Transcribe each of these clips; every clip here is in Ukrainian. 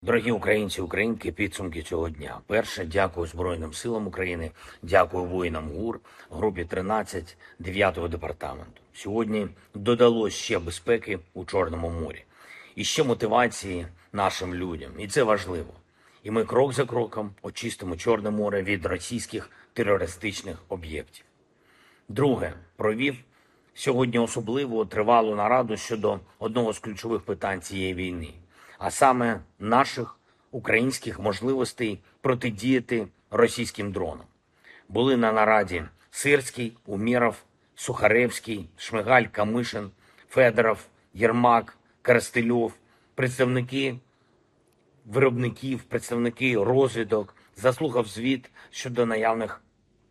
Дорогі українці, українки, підсумки цього дня. Перше, дякую Збройним силам України, дякую воїнам ГУР, групі 13, 9-го департаменту. Сьогодні додалось ще безпеки у Чорному морі. І ще мотивації нашим людям. І це важливо. І ми крок за кроком очистимо Чорне море від російських терористичних об'єктів. Друге, провів сьогодні особливу тривалу нараду щодо одного з ключових питань цієї війни, а саме наших українських можливостей протидіяти російським дронам. Були на нараді Сирський, Умєров, Сухаревський, Шмигаль, Камишин, Федоров, Єрмак, Коростельов, представники виробників, представники розвідок, заслухав звіт щодо наявних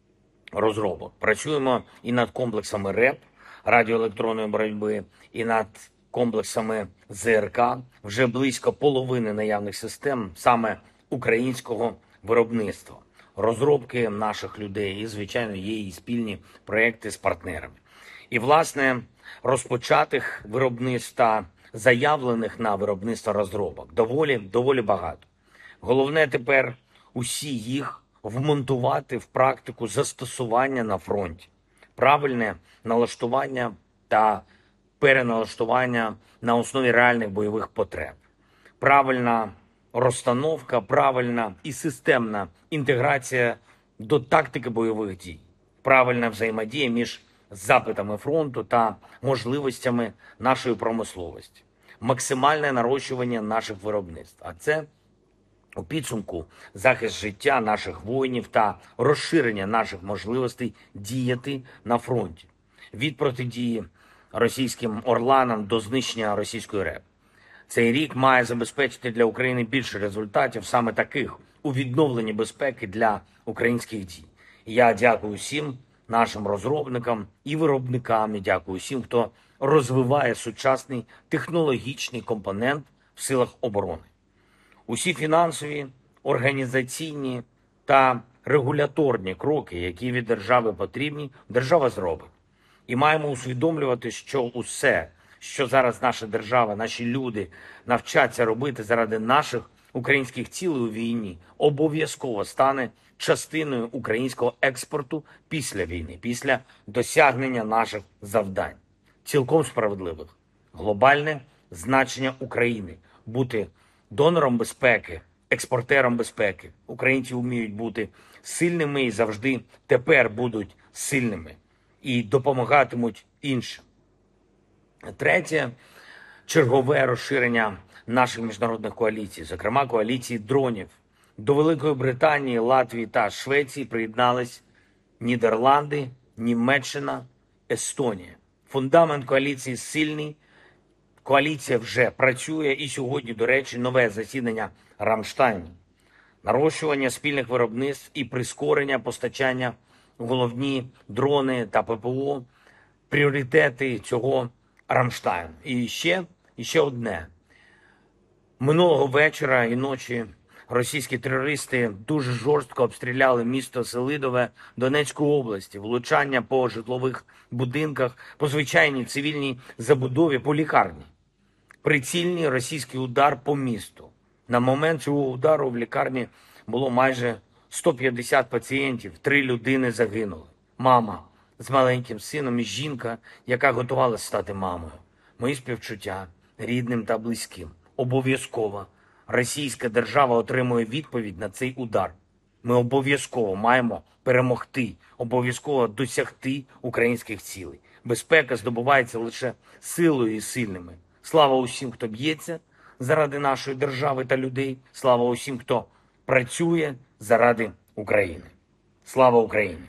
розробок. Працюємо і над комплексами РЕП, радіоелектронної боротьби, і над комплексами ЗРК. Вже близько половини наявних систем саме українського виробництва. Розробки наших людей і, звичайно, є і спільні проекти з партнерами. І, власне, розпочатих виробництв та заявлених на виробництво розробок доволі багато. Головне тепер усі їх вмонтувати в практику застосування на фронті. Правильне налаштування та переналаштування на основі реальних бойових потреб. Правильна розстановка, правильна і системна інтеграція до тактики бойових дій. Правильна взаємодія між запитами фронту та можливостями нашої промисловості. Максимальне нарощування наших виробництв. А це у підсумку захист життя наших воїнів та розширення наших можливостей діяти на фронті. Від протидії російським орланам до знищення російської РЕП. Цей рік має забезпечити для України більше результатів, саме таких, у відновленні безпеки для українських дій. Я дякую всім нашим розробникам і виробникам, і дякую всім, хто розвиває сучасний технологічний компонент в силах оборони. Усі фінансові, організаційні та регуляторні кроки, які від держави потрібні, держава зробить. І маємо усвідомлювати, що усе, що зараз наша держава, наші люди навчаться робити заради наших українських цілей у війні, обов'язково стане частиною українського експорту після війни, після досягнення наших завдань. Цілком справедливих. Глобальне значення України – бути донором безпеки, експортером безпеки. Українці вміють бути сильними і завжди тепер будуть сильними. І допомагатимуть іншим. Третє – чергове розширення наших міжнародних коаліцій, зокрема коаліції дронів. До Великої Британії, Латвії та Швеції приєднались Нідерланди, Німеччина, Естонія. Фундамент коаліції сильний, коаліція вже працює і сьогодні, до речі, нове засідання Рамштайну. Нарощування спільних виробництв і прискорення постачання головні дрони та ППО – пріоритети цього Рамштайну. І ще одне. Минулого вечора і ночі російські терористи дуже жорстко обстріляли місто Селидове Донецької області. Влучання по житлових будинках, по звичайній цивільній забудові, по лікарні. Прицільний російський удар по місту. На момент цього удару в лікарні було майже 150 пацієнтів, 3 людини загинули. Мама з маленьким сином і жінка, яка готувалася стати мамою. Мої співчуття рідним та близьким. Обов'язково російська держава отримує відповідь на цей удар. Ми обов'язково маємо перемогти, обов'язково досягти українських цілей. Безпека здобувається лише силою і сильними. Слава усім, хто б'ється заради нашої держави та людей. Слава усім, хто працює заради України. Слава Україні!